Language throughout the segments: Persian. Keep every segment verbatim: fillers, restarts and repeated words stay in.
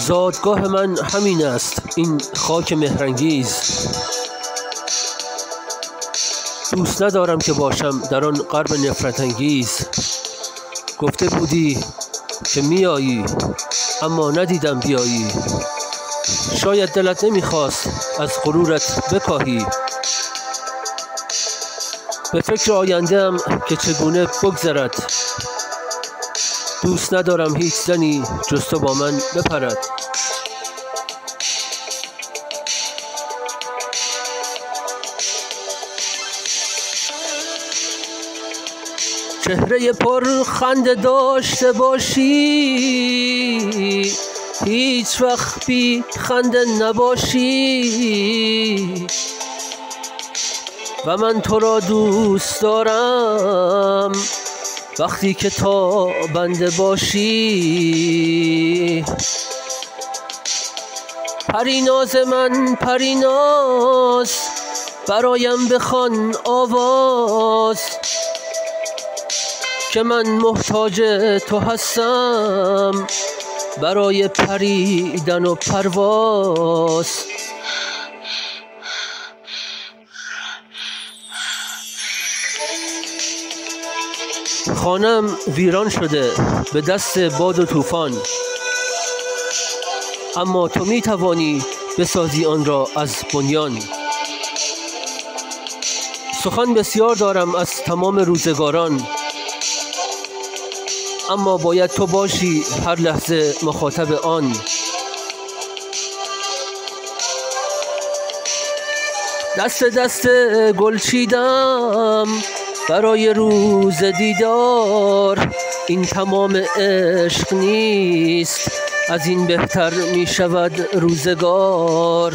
زادگاه من همین است، این خاک مهرانگیز. دوست ندارم که باشم در آن غرب نفرت انگیز. گفته بودی که میایی اما ندیدم بیایی. شاید دلت نمیخواست از غرورت بکاهی. به فکر آینده‌ام که چگونه بگذرد. دوست ندارم هیچ زنی جز تو با من بپرد. چهره پر خنده داشته باشی، هیچ وقت بی خنده نباشی. و من تو را دوست دارم وقتی که تابنده باشی. پریناز من پریناز، برایم بخوان آواز که من محتاج تو هستم برای پریدن و پرواز. خانم ویران شده به دست باد و طوفان، اما تو می توانی بسازی آن را از بنیان. سخن بسیار دارم از تمام روزگاران، اما باید تو باشی هر لحظه مخاطب آن. دست دست گل چیدم برای روز دیدار. این تمام عشق نیست، از این بهتر می شود روزگار.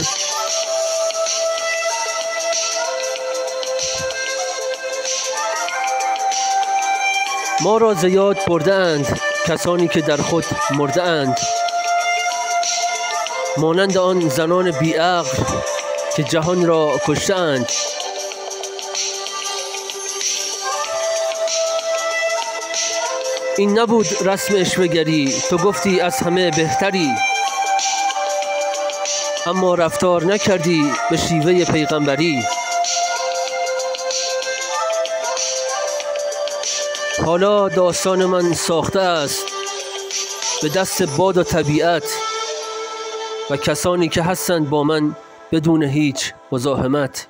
ما را ز یاد برده‌اند کسانی که در خود مرده‌اند، مانند آن زنان بی‌عقل که جهان را کشته‌اند. این نبود رسم عشوه‌گری، تو گفتی از همه بهتری، اما رفتار نکردی به شیوه پیغمبری. حالا داستان من ساخته است به دست باد و طبیعت و کسانی که هستند با من بدون هیچ مزاحمت.